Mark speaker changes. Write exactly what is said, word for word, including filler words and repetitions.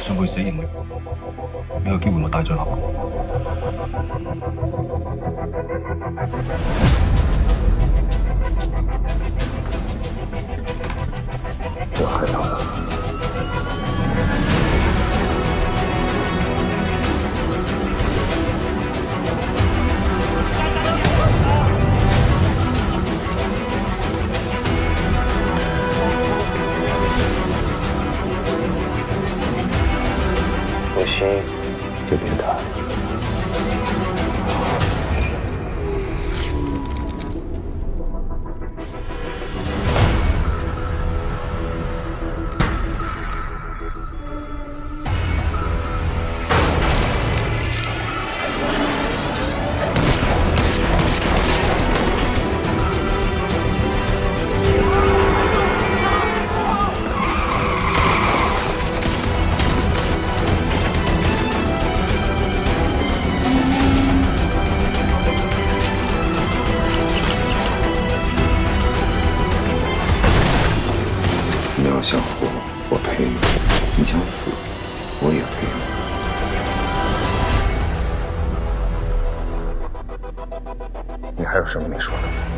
Speaker 1: 送佢死刑嘅，俾個機會我戴罪立功。
Speaker 2: 我害怕了。 不行，就别谈。你要想活，我陪你；你想死，我也陪你。你还有什么没说的？